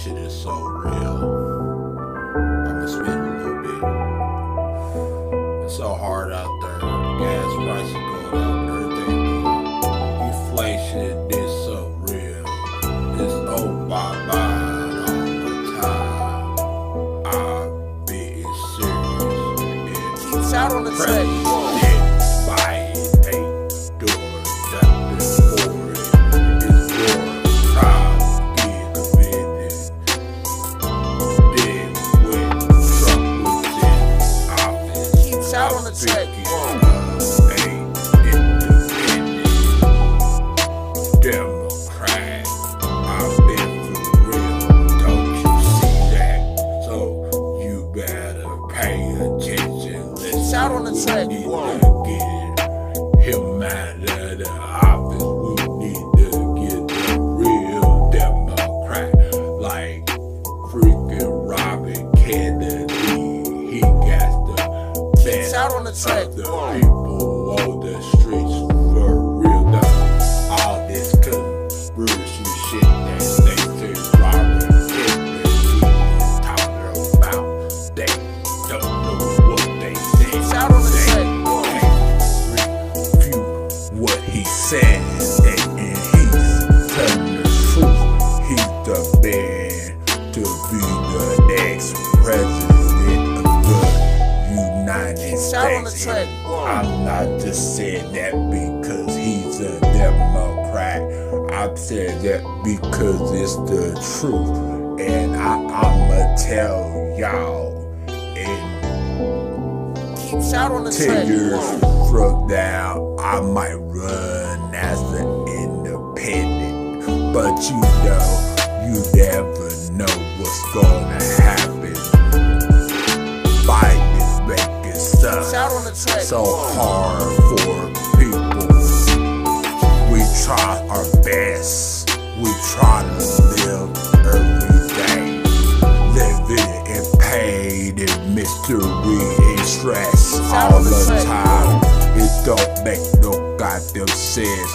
shit is so real. I'ma spit a little bit. It's so hard out there. Gas prices going up, everything going up. Inflation is so real. It's oh bye bye all the time. I'm being serious. Keeps out on the track. Out on the track. Democrat, I've been for real. Don't you see that? So you better pay attention. Let's out on the track. Get him out of the office. We need to get the real Democrat, like freaking Robert Kennedy. He got the best out on the track. of the people on the streets for real. Now, all this conspiracy shit that they say Robert Kennedy is talking about, they don't know what they say. Out on the track. They refute what he said, and he's telling the truth. He's the man to be the next president of the United States. I'm not just saying that because he's a Democrat. I'm saying that because it's the truth. And I'ma tell y'all in out on the 10 years from now, I might run as an independent. But you know, you never know what's gonna happen. Biden's making stuff so hard for people. We try our best. We try to live every day, living in pain and mystery and stress all the time. It don't make no goddamn sense.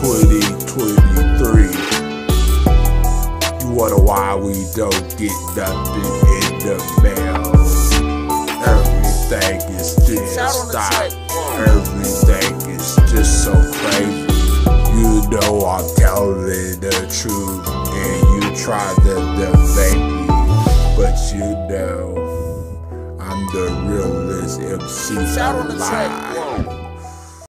2023. You wonder why we don't get nothing in the mail. Everything is just stopped. Everything is just so crazy. You know I'm telling the truth, and you try to debate me, but you know I'm the realest MC alive.